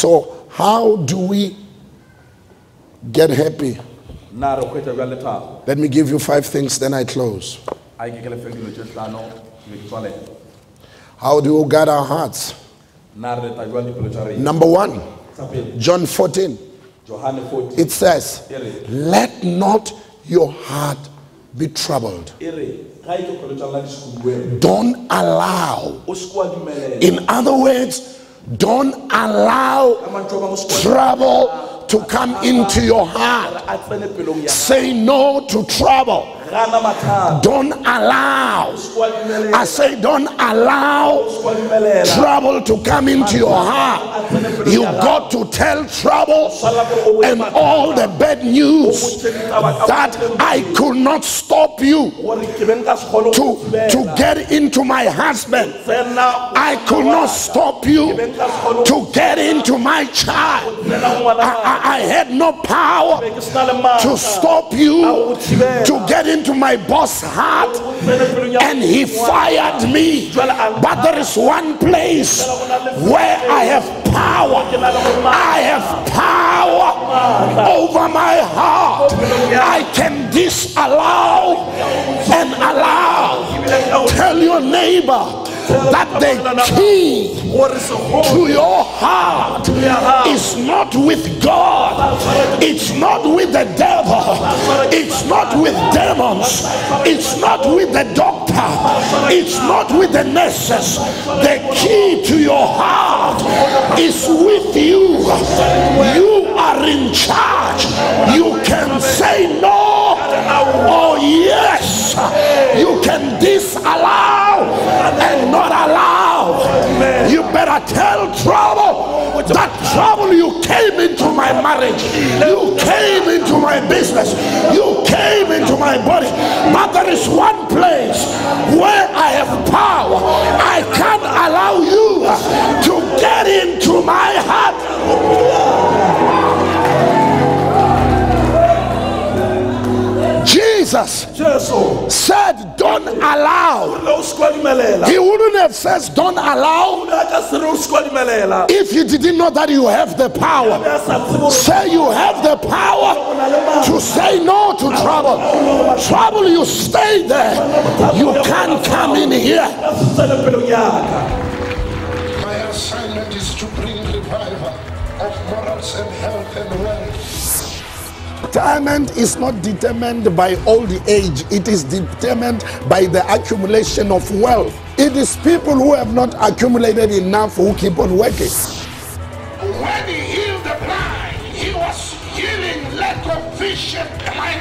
So how do we get happy? Let me give you 5 things, then I close. How do we guard our hearts? Number 1, John 14. It says, let not your heart be troubled. Don't allow. In other words, don't allow trouble to come into your heart. Say no to trouble. Don't allow. I say don't allow trouble to come into your heart. You got to tell trouble and all the bad news that I could not stop you to get into my husband. I could not stop you to get into my child. I had no power to stop you to get into my boss' heart, and he fired me. But there is one place where I have power. I have power over my heart. I can disallow and allow. Tell your neighbor that the key to your heart is not with God, it's not with the devil, it's not with demons, it's not with the doctor, it's not with the nurses. The key to your heart is with you. You are in charge. You can say no or yes. You can disallow and not allow. You better tell trouble that trouble, you came into my marriage, you came into my business, you came into my body, but there is one place where I have power. I can't allow you to get into my heart. Jesus said don't allow. He wouldn't have said don't allow if you didn't know that you have the power. Say you have the power to say no to trouble. Trouble, you stay there. You can't come in here. My assignment is to bring revival of morals and health and wealth. Retirement is not determined by old age. It is determined by the accumulation of wealth. It is people who have not accumulated enough who keep on working. When he healed the blind, he was healing lack of vision. Am I